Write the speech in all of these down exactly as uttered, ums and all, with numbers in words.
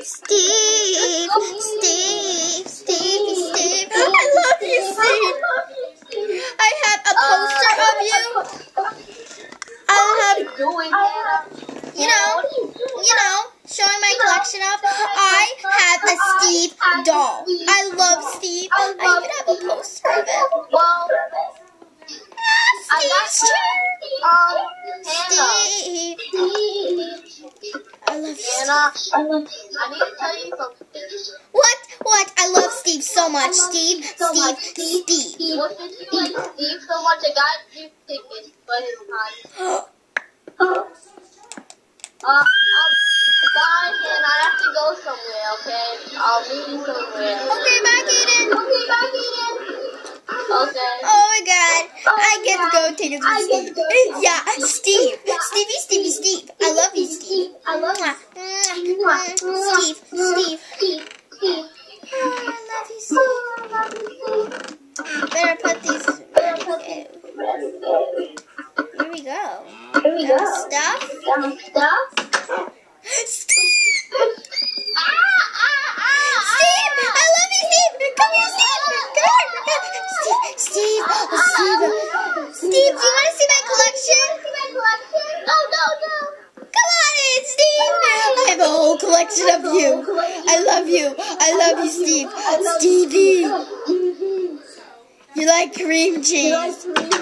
Steve, Steve, Steve, Steve. I love you, Steve. I have a poster of you. I have, you know, you know, showing my collection of. I have a Steve doll. I love Steve. I even have a poster of it. Steve's chair. Steve. I love you, Steve. I need to tell you something. What? What? I love Steve so much. Steve, Steve, Steve. What did you like Steve so much? I got you tickets for his time. Uh, um, bye, and I have to go somewhere, okay? I'll meet you somewhere. Okay, bye, Kaden. Okay, bye, Kaden. Okay. Oh my God, I get to go take it to Steve. Yeah, Steve, Stevie, Stevie, Steve. I love you, Steve. I love you. Steve, Steve. Steve, Steve. Oh, I love you, Steve. Better put these. Here we go. Here we go. Stuff. Some stuff. Steve, I love you, Steve. Come here, Steve. Come here. Steve, Steve, oh, Steve. Steve, do you want to see my collection? No, no, no. Come on in, Steve. I have a whole collection of you. I love you. I love you, Steve. Stevie. You like cream cheese.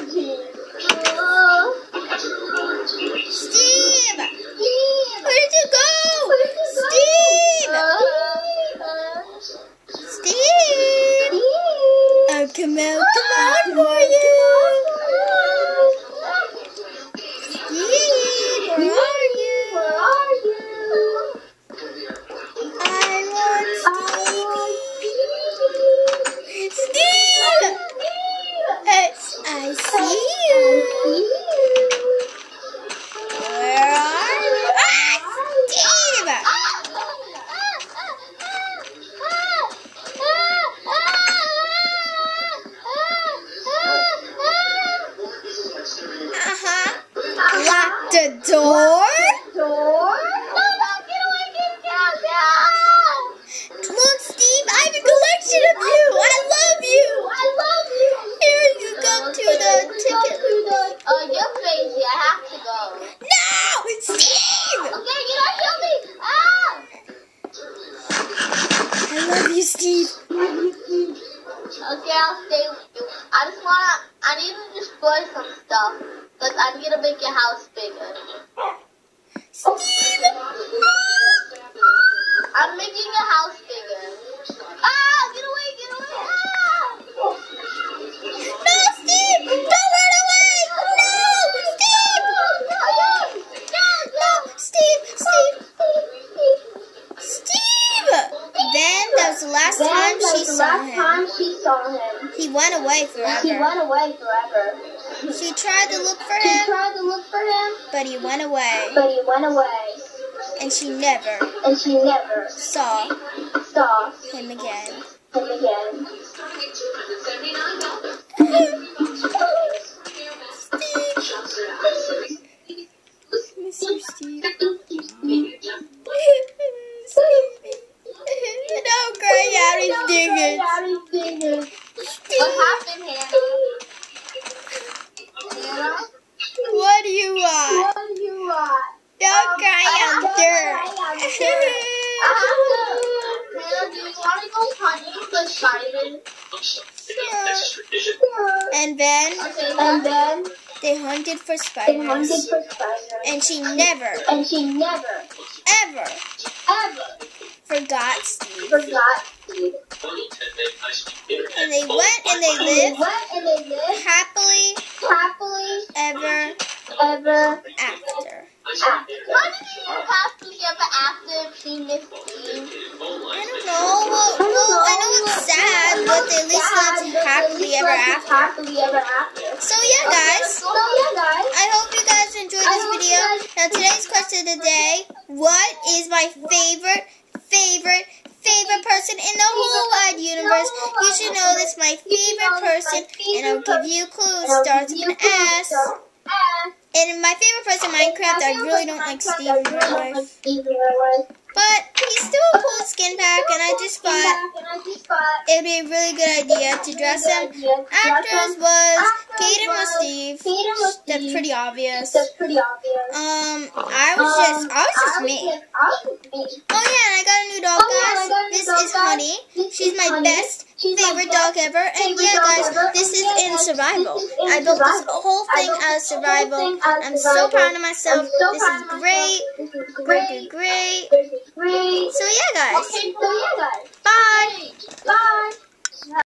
Steve. Where did you go? Steve. Steve. Oh, come out. Come out for you. Steve, where are you? I want Stevie. Steve! Hey, I see you. Where are you? Ah, Steve! Uh-huh. Lock the door? Look, Steve, I have a collection of you. I love you. Here, you go to the ticket. Oh, you're crazy. I have to go. No! Steve! Okay, you don't kill me. Ah! I love you, Steve. Okay, I'll stay with you. I just wanna, I need to destroy some stuff. Because I need to make your house bigger. Steve! I'm making your house bigger. Ah! Get away, get away! Ah! No, Steve! Don't run away! No! Steve! No! Steve! Steve! Steve! Then, that was the last time she saw him. she saw him. He went away He forever. went away forever. She tried to look for She him, tried to look for him, but he went away. but he went away. And she never And she never saw saw him again. him again. Mister Steve. Stevie. Don't cry out, he's digging. What happened, Hannah? Hannah? What do you want? What do you want? Don't cry out dirt. I have to. Hannah, do you want to go hunting for Simon? And then Okay, and then they hunted for they hunted spiders. for spiders. And she never, And she never, ever ever forgot Steve. forgot Steve. And they went and they And they lived went and they lived happily happily ever ever after. after. Why did you happily ever after if she missed Steve? I don't know. Well, well, I know it's sad, but they at least lived happily ever after. Happily ever after. So yeah, guys. So yeah, guys. I hope you guys enjoyed I this hope video. you guys- Now today's question of the day: what is my favorite, favorite, favorite person in the whole wide universe? You should know this. My favorite person, and I'll give you a clue. It starts with an S. And my favorite person in Minecraft, I really don't like Steve in real life. But he's still a cool just thought it'd be a really good idea to dress him. Actors was Caden was Steve. That's pretty obvious. Um, I was just, I was just me. Oh yeah, and I got a new dog, guys. This is Honey. She's my best favorite dog ever. And yeah, guys, this is in survival. I built this whole thing out of survival. I'm so proud of myself. This is great. Great, great, great. So yeah, guys. Bye. Bye.